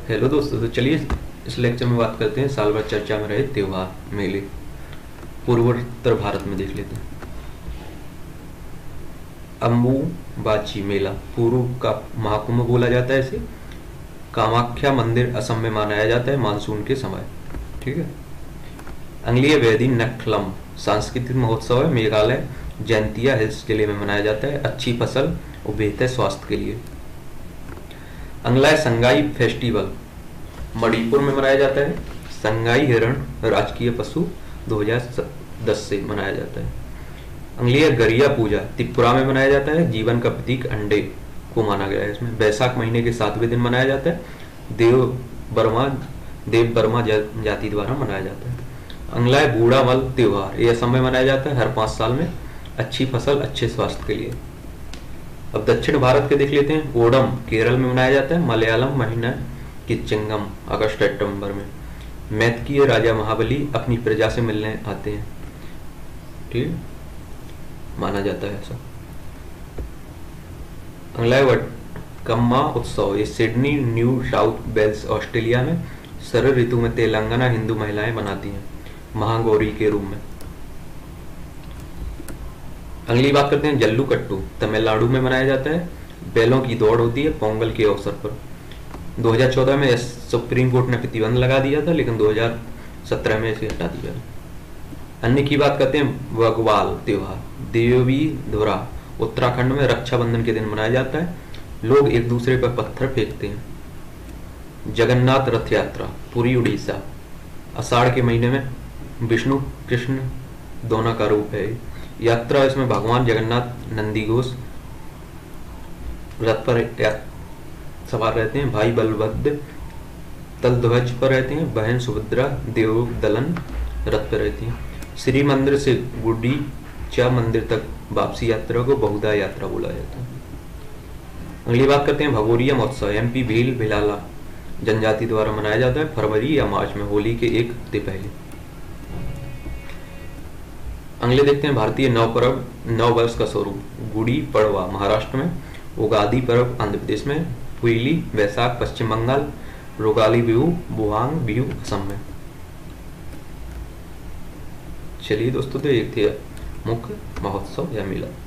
Hello दोस्तों, तो चलिए इस लेक्चर में बात करते हैं साल भर चर्चा में रहे त्योहार मेले पूर्वोत्तर भारत में। देख लेते हैं। अम्बुबाची मेला पूर्व का महाकुंभ बोला जाता है इसे। कामाख्या मंदिर असम में मनाया जाता है मानसून के समय। ठीक है। अंगलीय वेदी नखलम सांस्कृतिक महोत्सव है मेघालय जैंतिया हिल्स जिले में मनाया जाता है। अच्छी फसल और बेहतर स्वास्थ्य के लिए। अंगलाय संगाई फेस्टिवल मणिपुर में मनाया जाता है। संगाई हिरण राजकीय पशु 2010 से मनाया जाता है। अंगलीय गरिया पूजा त्रिपुरा में मनाया जाता है। जीवन का प्रतीक अंडे को माना गया है इसमें। वैशाख महीने के 7वें दिन मनाया जाता है। देव बर्मा जाति द्वारा मनाया जाता है। अंगलाय बूढ़ामल त्योहार ये असम में मनाया जाता है हर 5 साल में। अच्छी फसल अच्छे स्वास्थ्य के लिए। अब दक्षिण भारत के देख लेते हैं। ओणम केरल में मनाया जाता है। मलयालम महीना की चिंगम अगस्त सितंबर में। मैत्कीय राजा महाबली अपनी प्रजा से मिलने आते हैं। ठीक माना जाता है ऐसा। अंगलाय कम्मा उत्सव ये Sydney New South Wales Australia में शरद ऋतु में तेलंगाना हिंदू महिलाएं मनाती हैं महागौरी के रूप में। अगली बात करते हैं जल्लूकट्टू तमिलनाडु में मनाया जाता है। बैलों की दौड़ होती है पोंगल के अवसर पर। 2014 में सुप्रीम कोर्ट ने प्रतिबंध लगा दिया था, लेकिन 2017 में इसे हटा दिया। अन्य की बात करते हैं बग्वाल त्योहार देवी धुरा उत्तराखंड में रक्षाबंधन के दिन मनाया जाता है। लोग एक दूसरे पर पत्थर फेंकते हैं। जगन्नाथ रथ यात्रा पुरी उड़ीसा आषाढ़ के महीने में विष्णु कृष्ण दोनों का रूप है यात्रा। इसमें भगवान जगन्नाथ नंदीघोष रथ पर सवार रहते हैं। भाई बलभद्र तलध्वज पर रहते हैं। बहन सुभद्रा देव दलन रथ पर रहती है। श्री मंदिर से गुंडीचा मंदिर तक वापसी यात्रा को बहुधा यात्रा बोला जाता है। अगली बात करते हैं भगोरिया महोत्सव एमपी भील भिलाला जनजाति द्वारा मनाया जाता है फरवरी या मार्च में होली के एक हफ्ते पहले। अगले देखते हैं भारतीय नव वर्ष का स्वरूप गुड़ी पड़वा महाराष्ट्र में। उगादी पर्व आंध्र प्रदेश में। पुईली वैशाख पश्चिम बंगाल। रोगाली बिहू बुहांग बिहू असम में। चलिए दोस्तों, तो एक थे मुख्य महोत्सव या मेला।